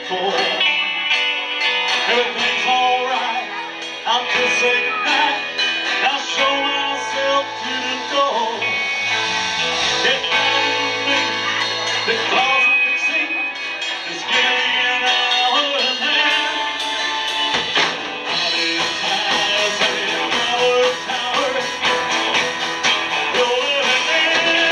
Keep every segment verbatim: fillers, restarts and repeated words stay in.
before. Everything's alright, I'll just say goodnight. I'll show myself to the door. Get down with me, because I can see. Just give me an hour and then I'll be tired in our tower. You're living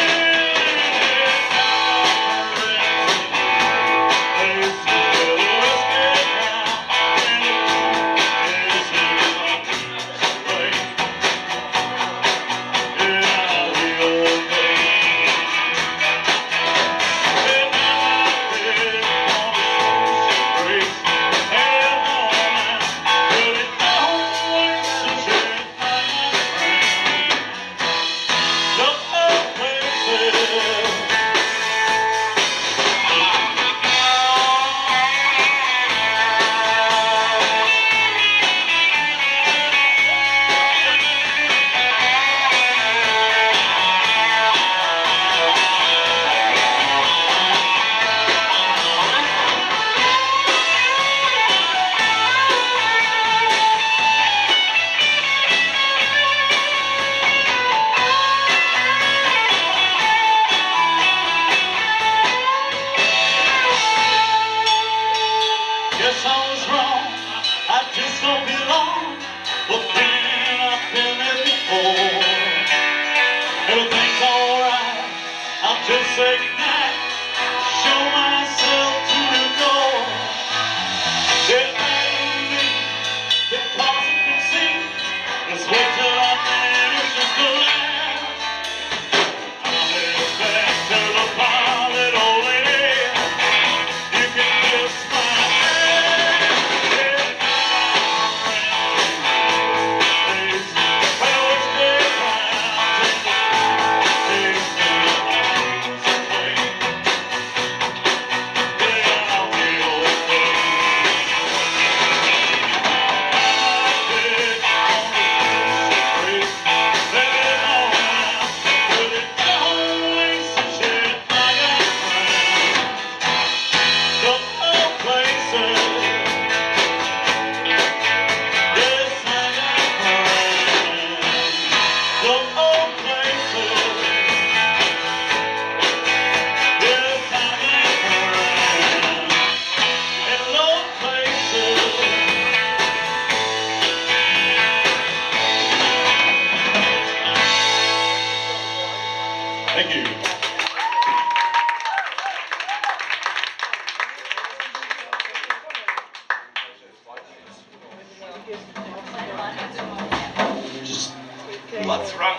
just say goodnight, show myself to the door. Get out of me, because I can see. Let's wait till I finish this glass. I'll head back to the bar, little lady. You can kiss my hand. Get out of me, please. Well, it's good now. Please. Thank you. What's wrong?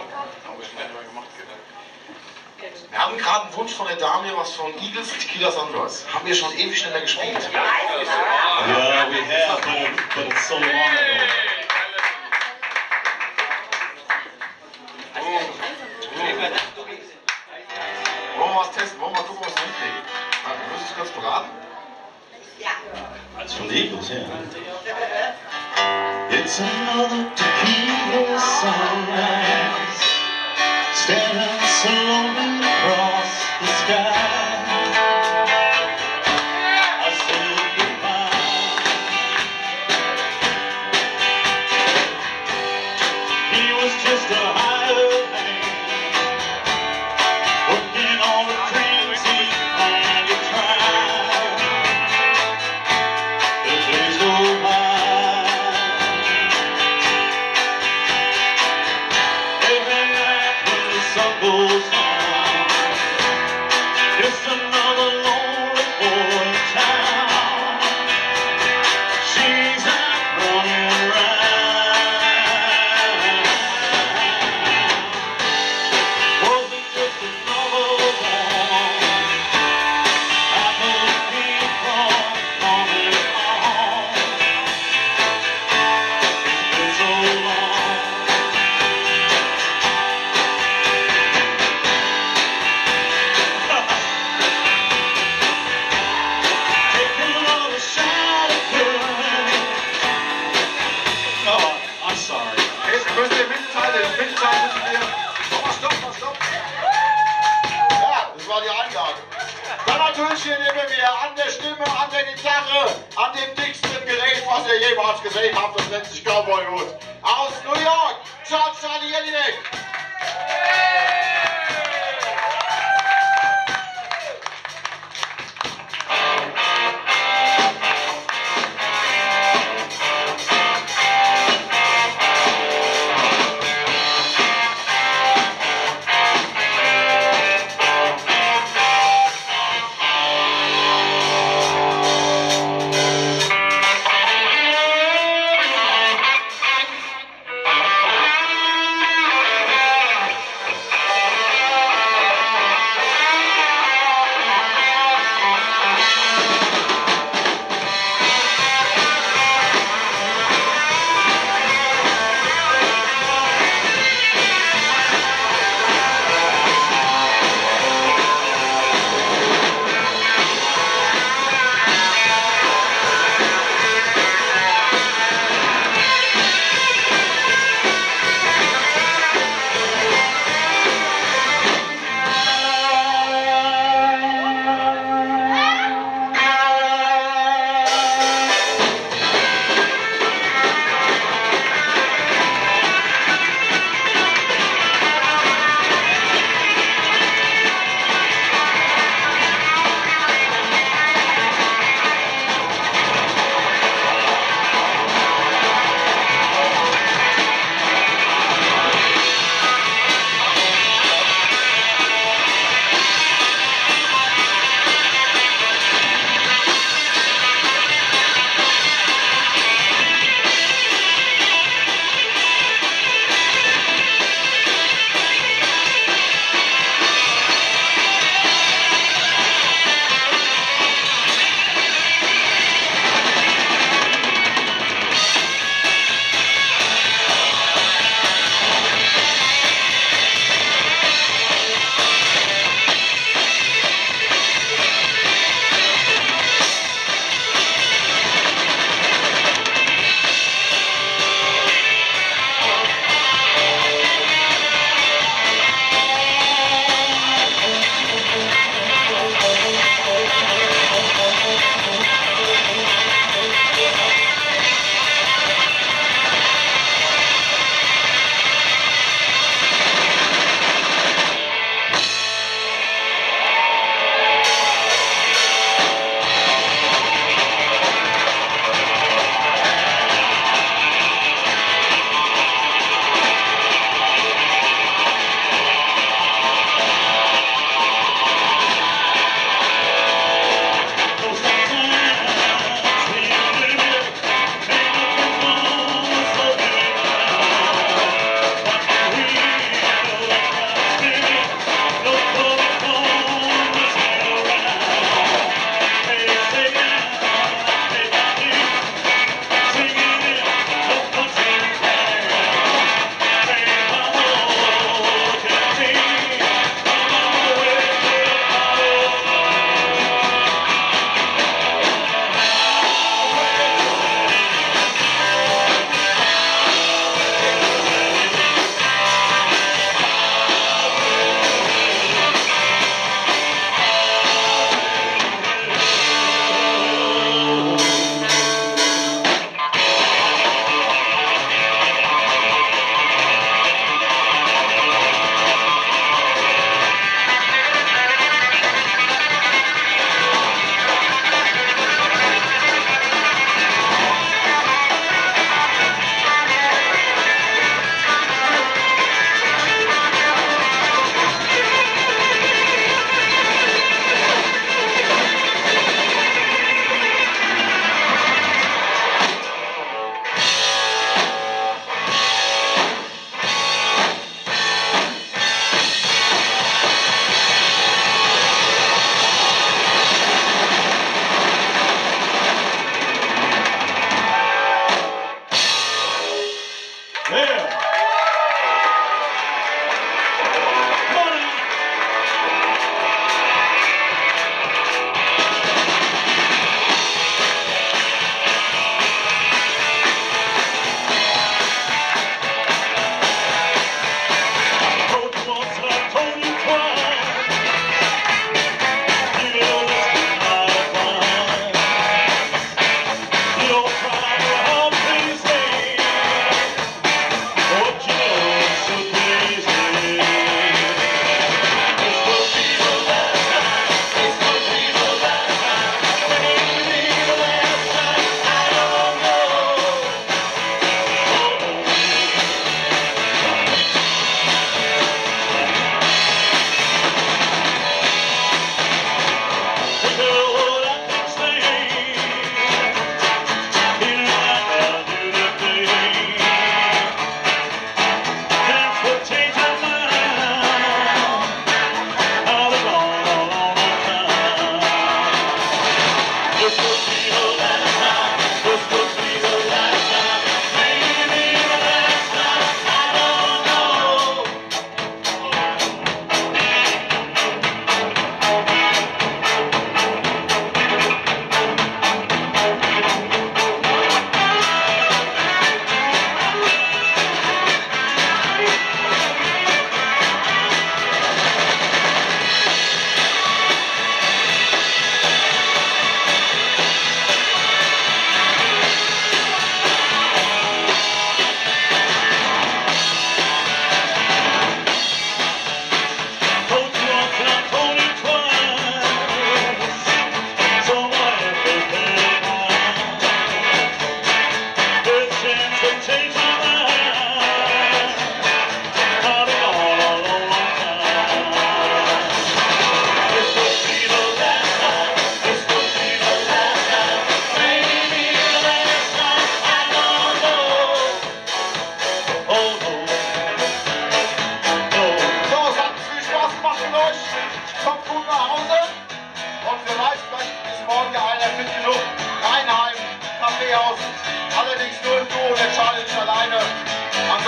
Wir haben gerade einen Wunsch von der Dame, was von Eagles Tequila Sunrise. Haben wir schon ewig nicht mehr gespielt. Yeah, we have, but, but it's so long ago. Wollen wir was testen? Wollen wir mal gucken, was wir hinkriegen? Würdest du kurz beraten? Ja. Als von Eagles, ja. It's another tequila sunrise, standing slowly across the sky. I said goodbye. He was just a hired hand, working on the dreams he finally tried. The days go by. Every night when the sun goes down, Tüllchen nehmen wir an der Stimme, an der Gitarre, an dem dicksten Gerät, was ihr jemals gesehen habt. Das nennt sich Cowboy Hut. Aus New York, Charly.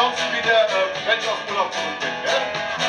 ansonsten wieder, äh, wenn ich aus dem Urlaub zurück bin, gell?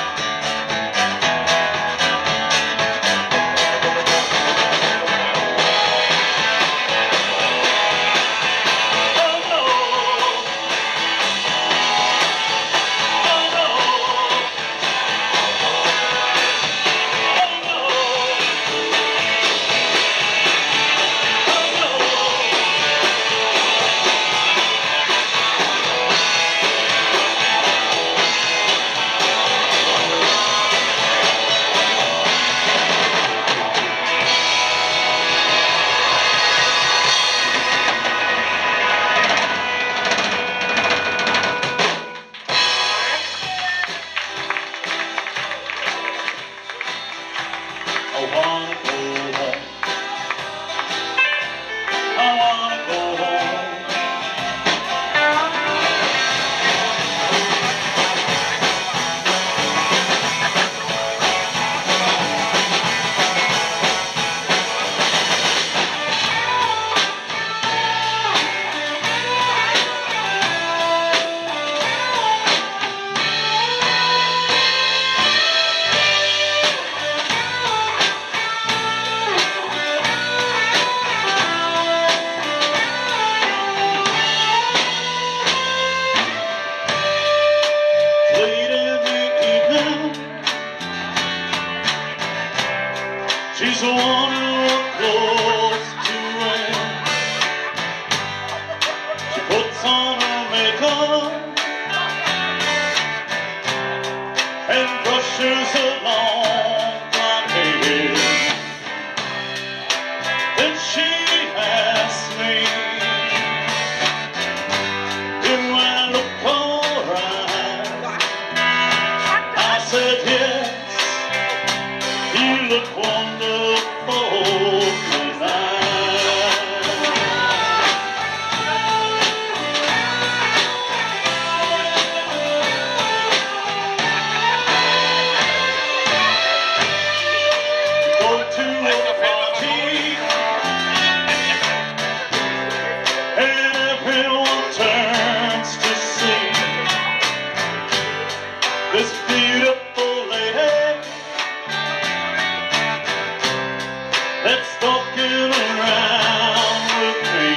I wanna go home. I wanna go home. Late in the evening, she's wondering what clothes to wear. She puts on her makeup and brushes her long blonde hair. Then she asks me, do I look alright? I said yes, you look wonderful tonight. Go to a party and everyone turns to see this beautiful lady that's talking around with me.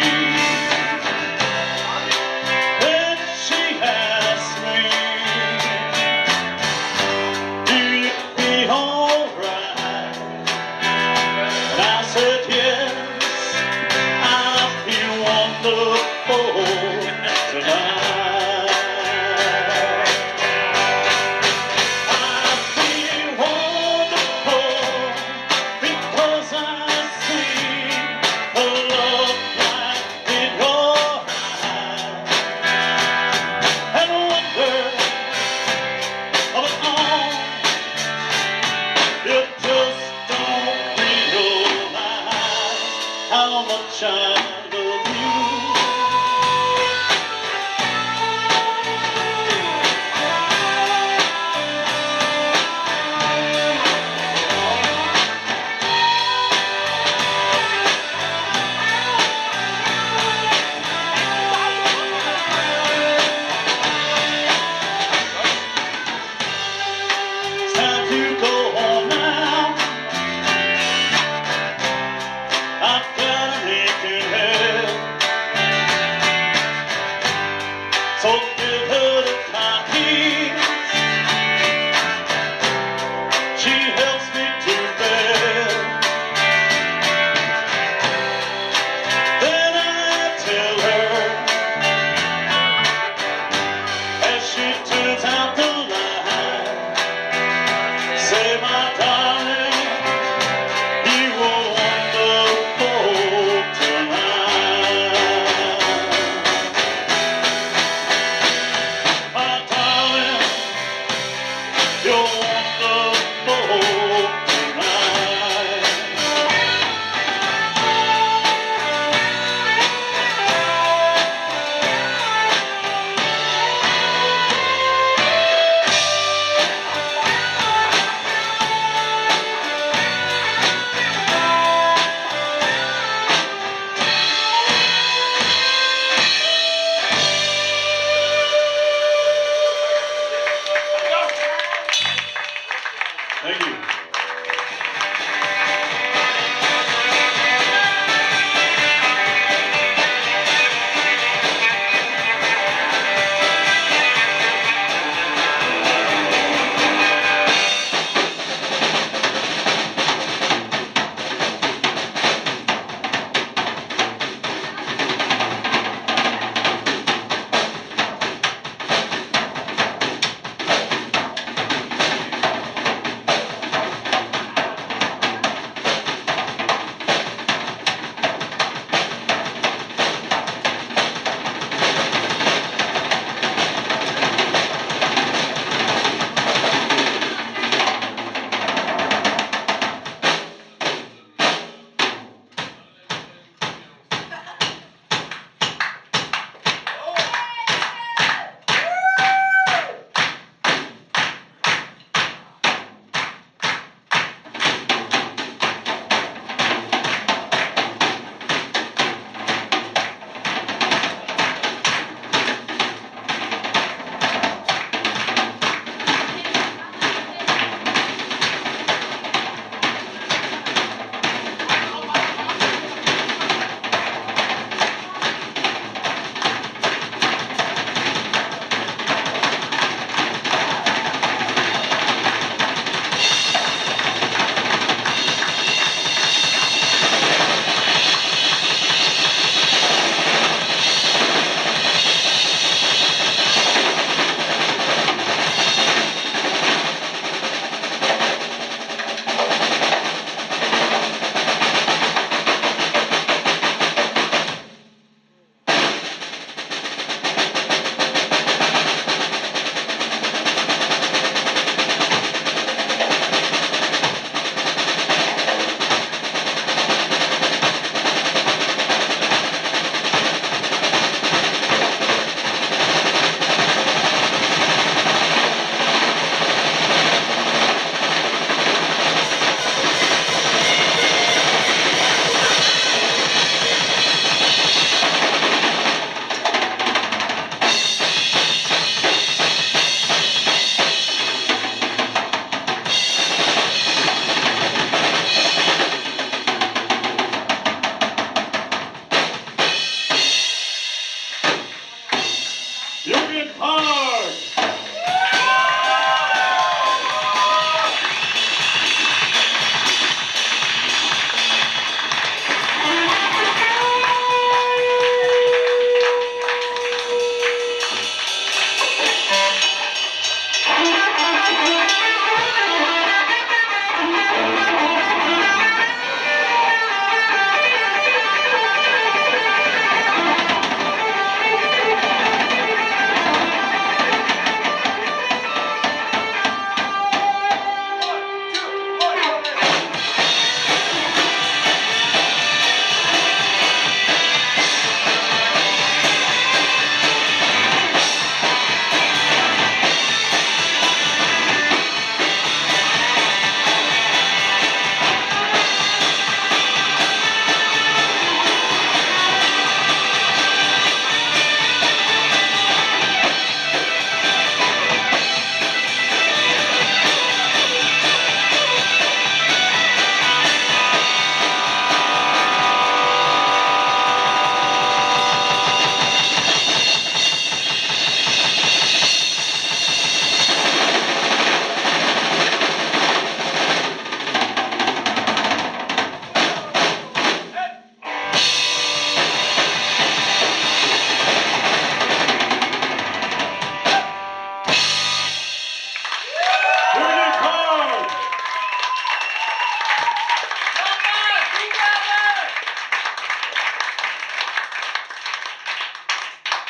Then she asks me, do you feel alright? And I said yes, I feel wonderful tonight. I feel wonderful because I see a love light in your eyes, and wonder of it all. You just don't realize how much I love you. It's time to go home now. I've got an aching head.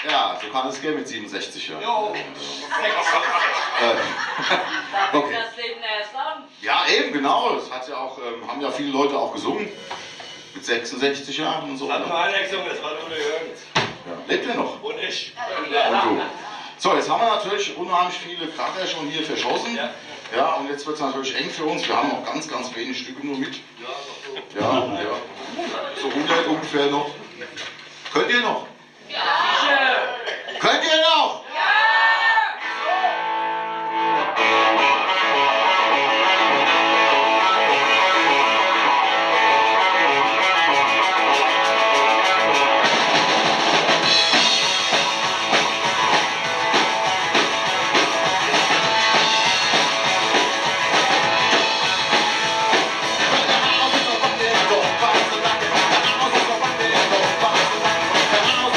Ja, so kann es gehen mit siebenundsechzig Jahren. Jo, Äh, Da okay. fängt das Leben erst an. Ja, eben, genau. Das hat ja auch, ähm, haben ja viele Leute auch gesungen. Mit sechsundsechzig Jahren und so. hat nur einer gesungen, das war nur der Jürgens. Ja. Lebt ihr noch? Und ich. Und du. So, jetzt haben wir natürlich unheimlich viele Kracher schon hier verschossen. Ja. Ja, und jetzt wird es natürlich eng für uns. Wir haben noch ganz, ganz wenig Stücke nur mit. Ja, ja. So hundert ungefähr noch. Könnt ihr noch? Ja. Könnt ihr noch? The house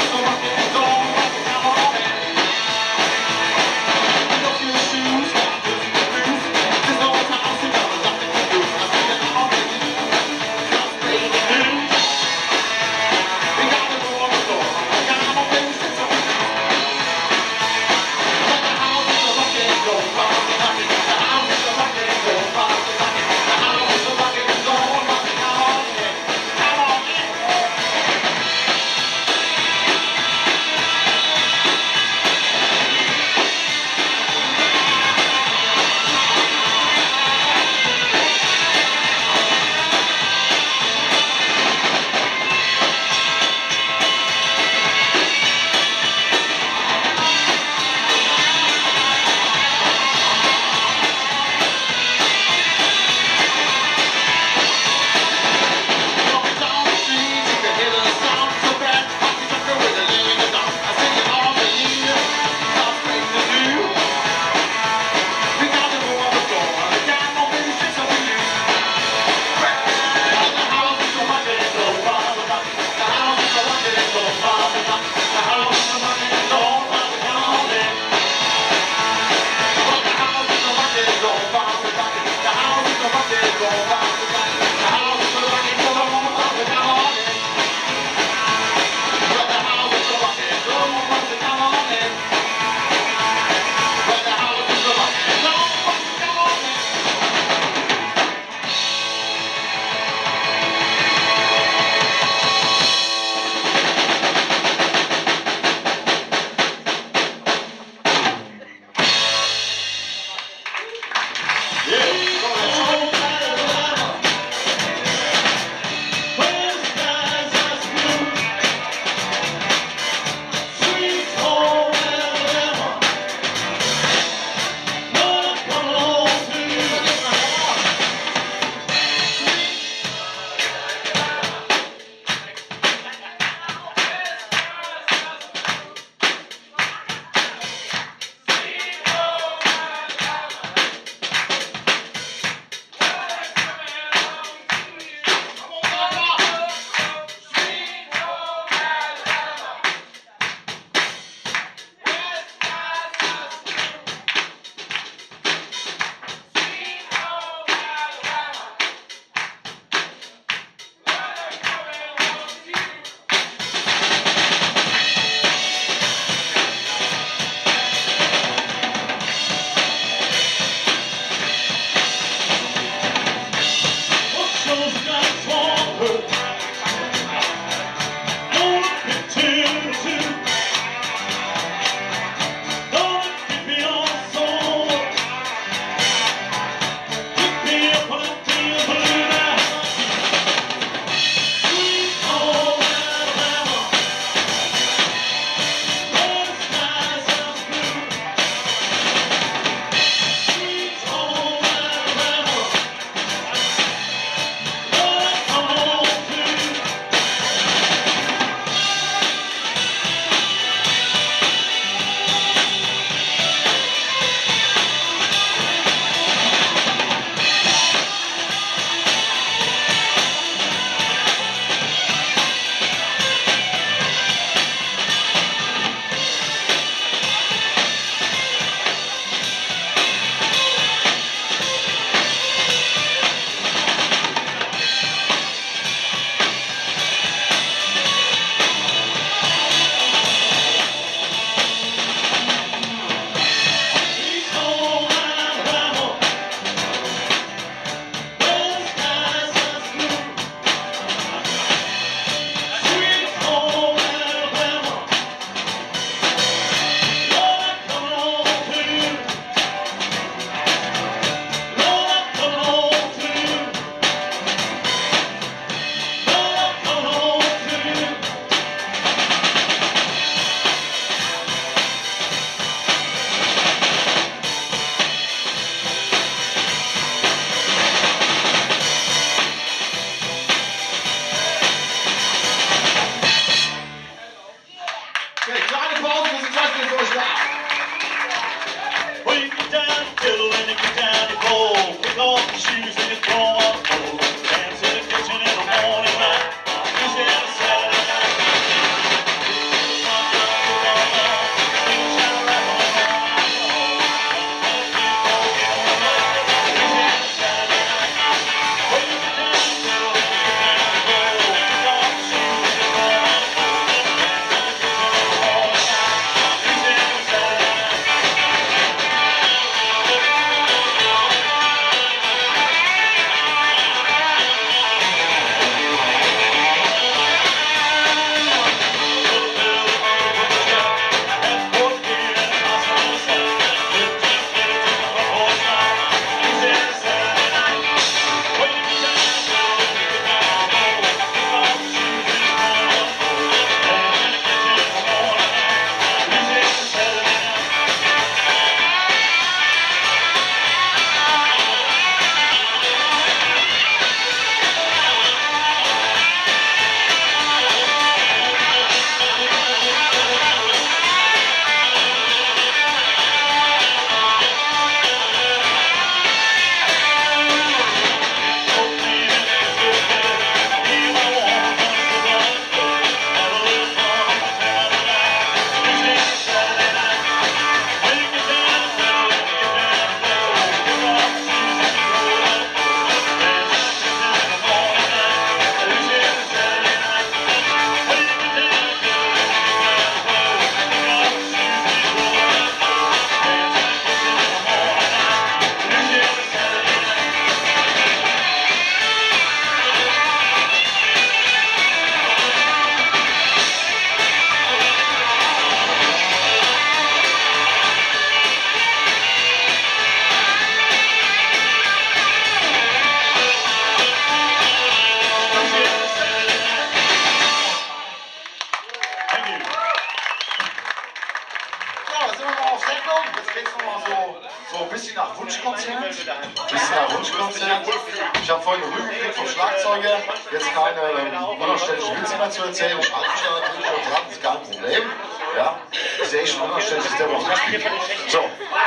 Bisschen nach Wunschkonzert. Ich habe vorhin eine Rüge gekriegt vom Schlagzeuger. Jetzt keine ähm, unanständigen Witze mehr zu erzählen. Ich halte mich da natürlich schon dran, ist kein Problem. Ja, ist ja echt schon unanständig, dass der was nicht spielt. So.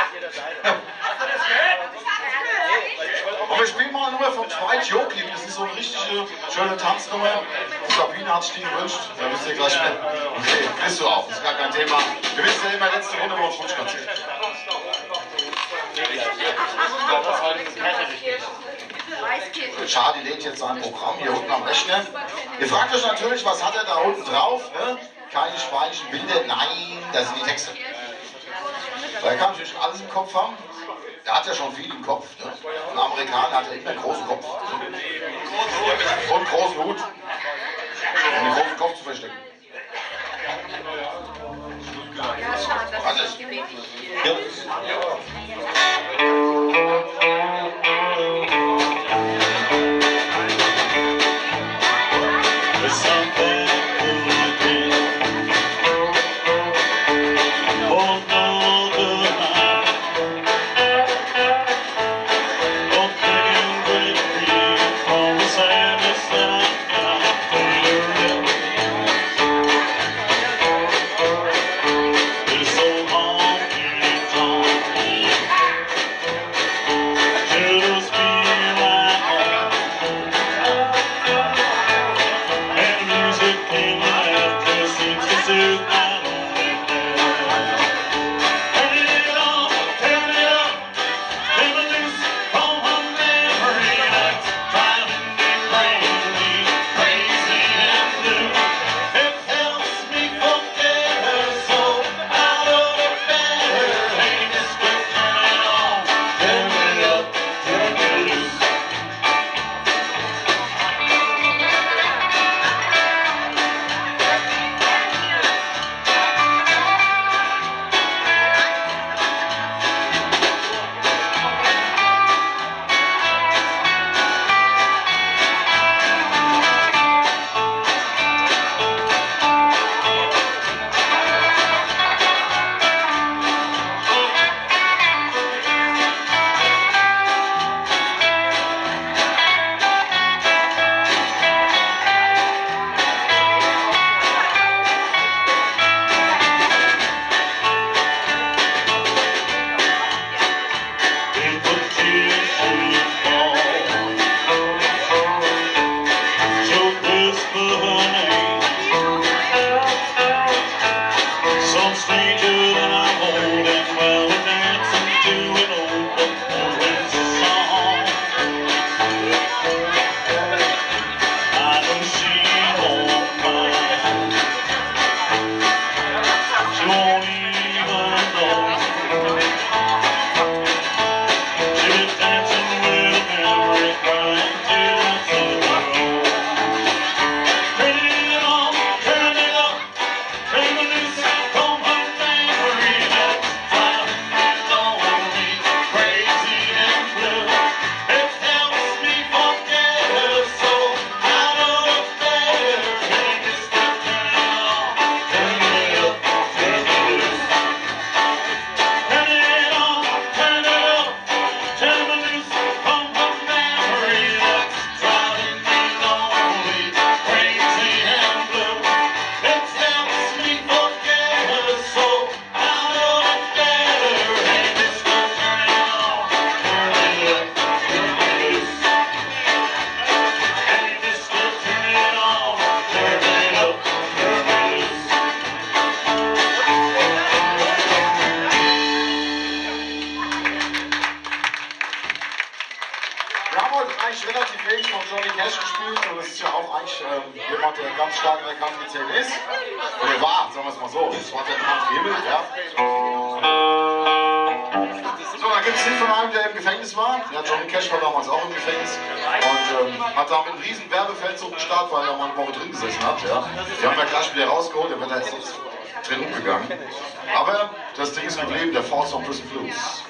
Und wir spielen mal eine Nummer von Dwight Yoakam. Das ist so eine richtige schöne Tanznummer. Sabine hat sich die gewünscht. Da müsst ihr gleich mit. Okay, kriegst du auch. Das ist gar kein Thema. Wir wissen ja immer letzte Runde beim Wunschkonzert. Charly lädt jetzt sein Programm hier unten am Rechner. Ihr fragt euch natürlich, was hat er da unten drauf? Ne? Keine spanischen Bilder. Nein, das sind die Texte. Da kann natürlich alles im Kopf haben. Er hat ja schon viel im Kopf. Ne? Ein Amerikaner hat ja immer einen großen Kopf. Ne? Und einen großen Hut. Um den großen Kopf zu verstecken. Alles. Ja. jemand, der ganz stark in der Kampfszene ist. Oder war, sagen wir es mal so. Das war der Kampfhebel, ja. So, dann gibt es einen von einem, der im Gefängnis war. Ja, Johnny Cash war damals auch im Gefängnis. Und ähm, hat da mit einem riesen Werbefeldzug gestartet, weil er mal eine Woche drin gesessen hat. Ja. Die haben wir gleich wieder rausgeholt, der wird da jetzt sonst drin umgegangen. Aber das Ding ist geblieben, der Force of Prison Blues.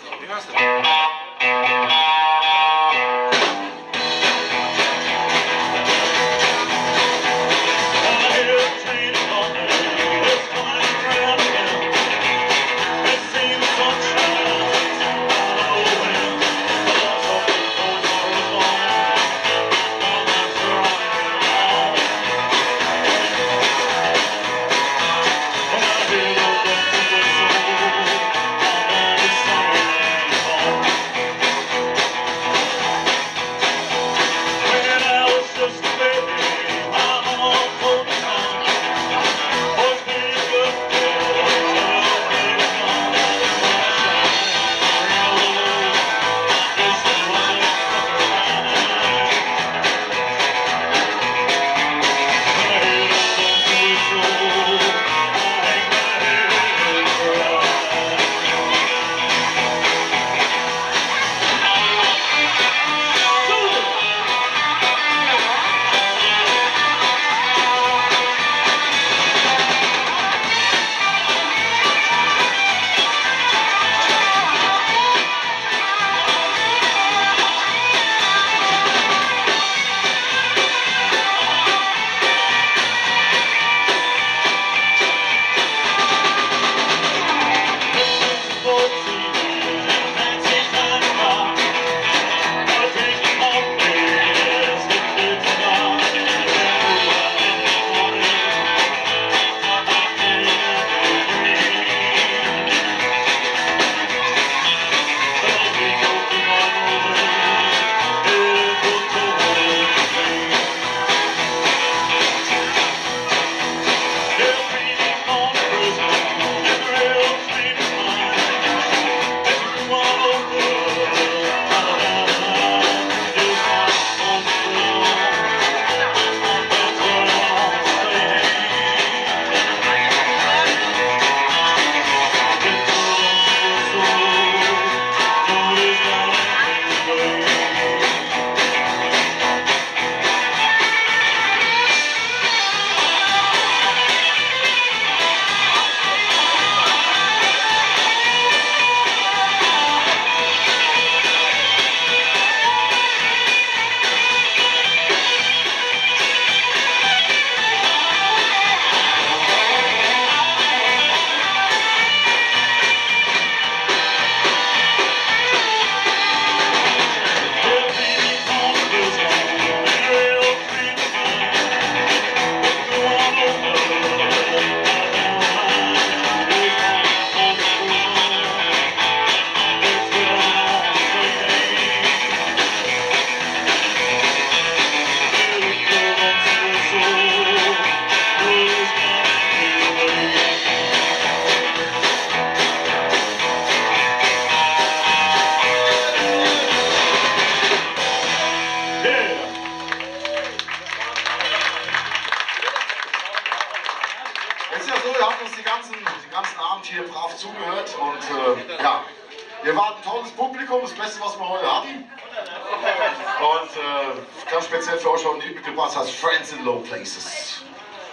Jetzt ist ja so, ihr habt uns die ganzen, den ganzen Abend hier brav zugehört und äh, ja, wir waren ein tolles Publikum, das Beste, was wir heute hatten. Und äh, ganz speziell für euch heute mitgebracht heißt Friends in Low Places.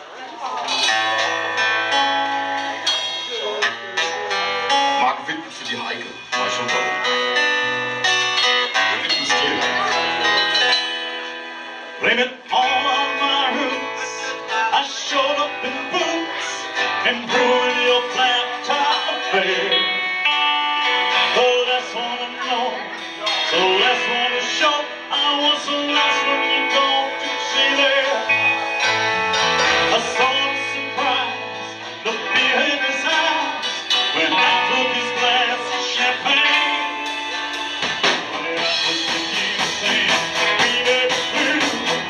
Marc widmet für die Heike, war schon toll. Wir widmen es dir. Blaming all of my roots, I showed up in boots and ruined your laptop affair. Oh, that's one to know, so that's one to show. I was so lost when you don't see there. I saw the surprise, the fear in his eyes when I took his glass of champagne. When I was with you saying, baby, blue.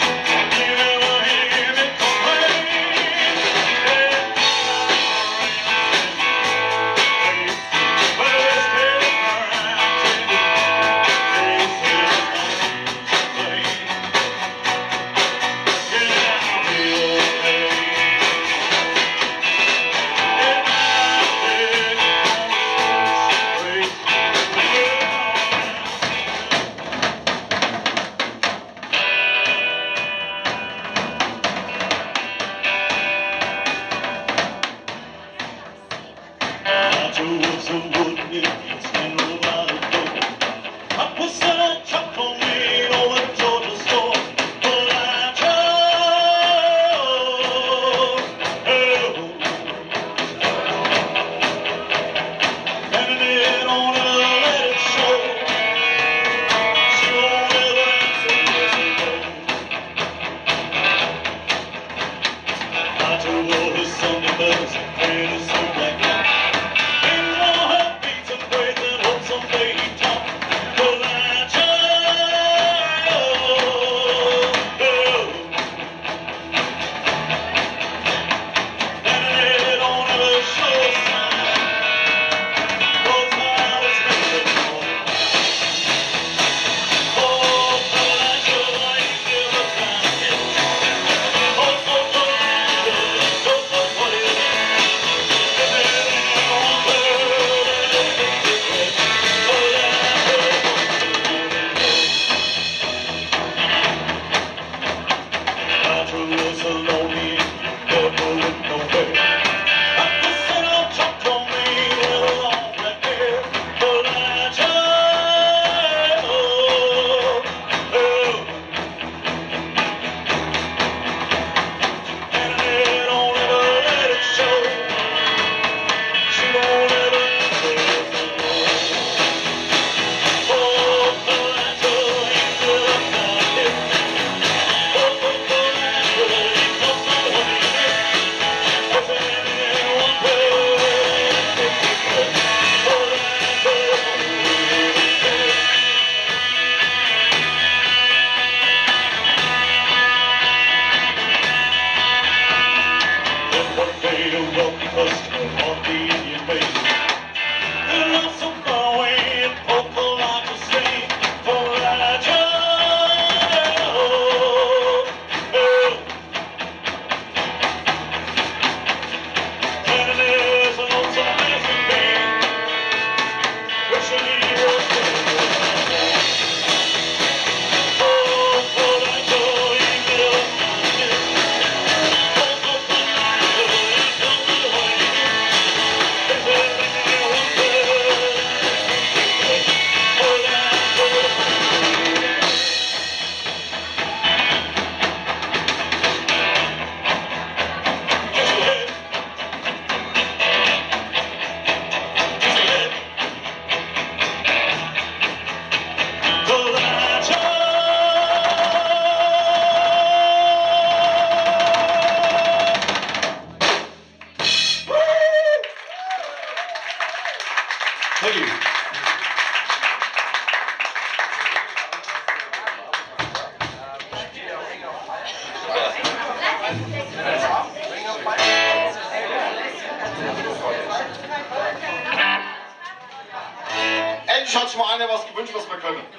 Endlich hat sich mal einer was gewünscht, was wir können.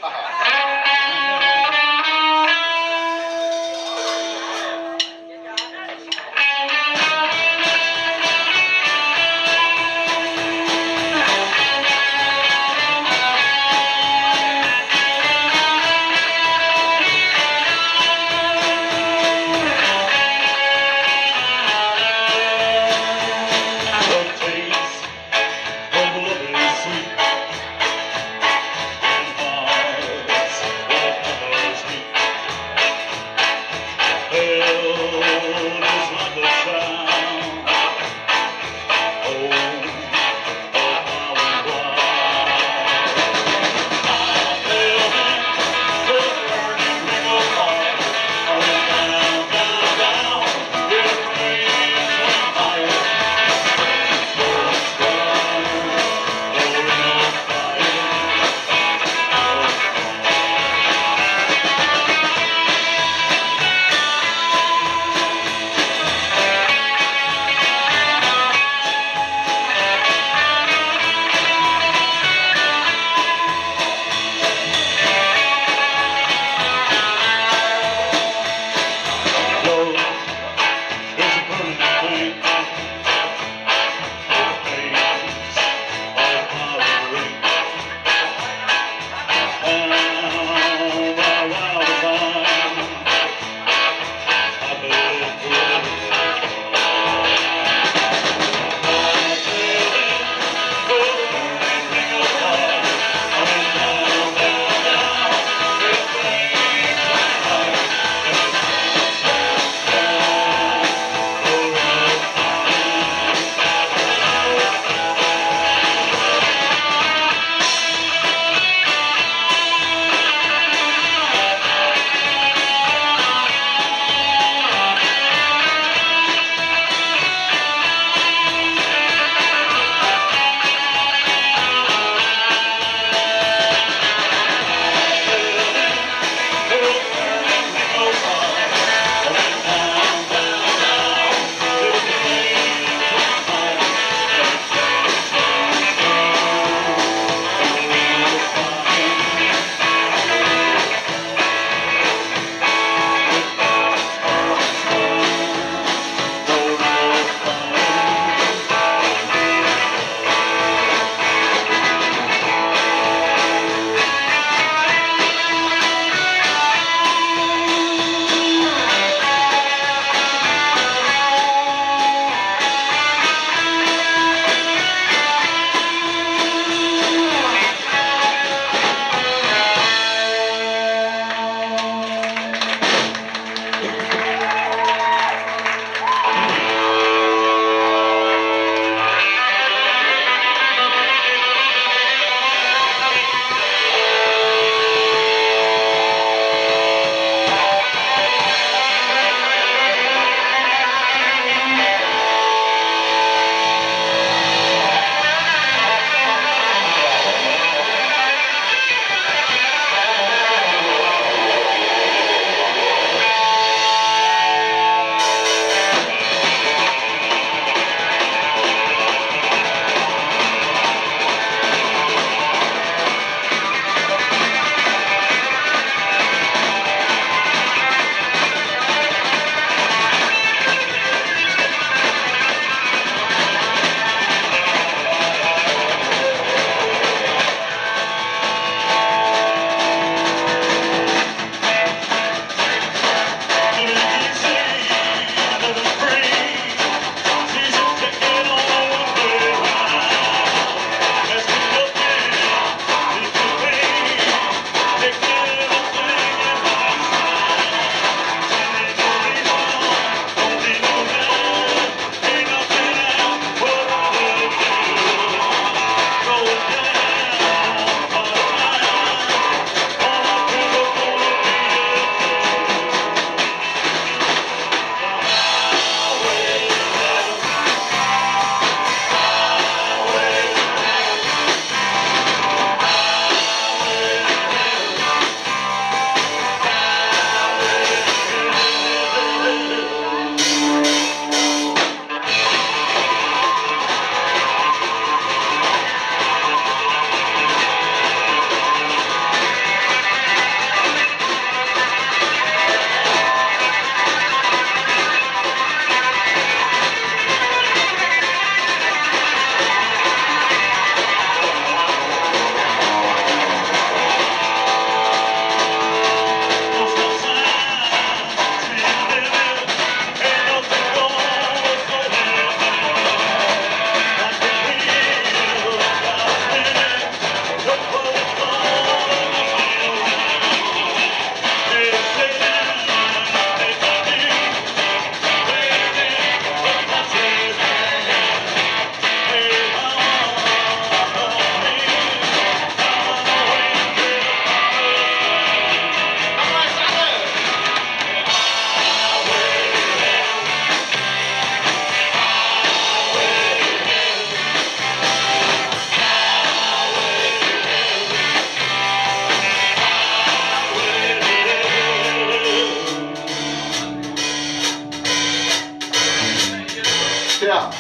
Ja.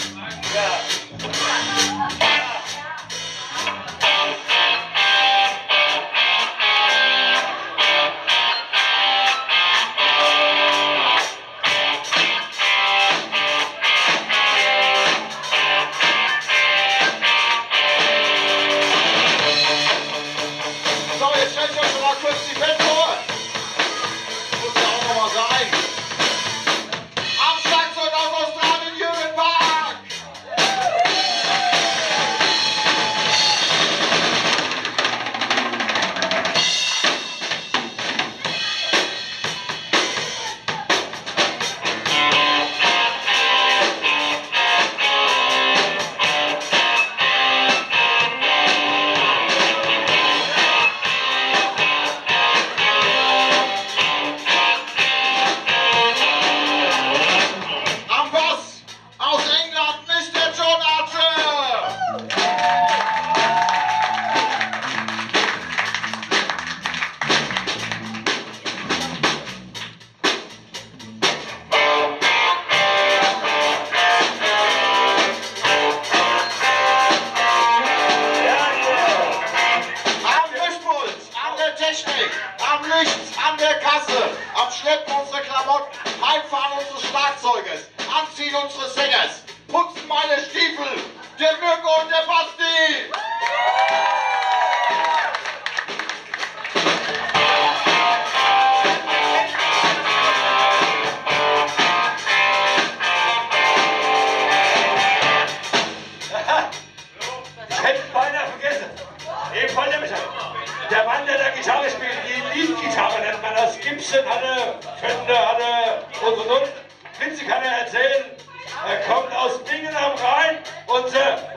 So, jetzt stellt euch schon mal kurz die Band vor. Muss ja auch noch mal sein. Am Schlagzeug aus Australien, Jürgen Bach. Am Bass aus England, Mister John Archer. Am Mischpult, an der Technik, am Licht, an der Kasse, am Schleppen unserer Klamotten, Heimfahren unseres Schlagzeugers, Anziehen unseres Sängers, Putzen meine Stiefel, der Mirko und der Basti. Hätte beinahe vergessen. Eben wollte mich der Mann, der da Gitarre spielt, die Lead-Gitarre nennt man das. Gibson hatte, Fender hatte und und und. Witze kann er erzählen. Er kommt aus Bingen am Rhein. Unser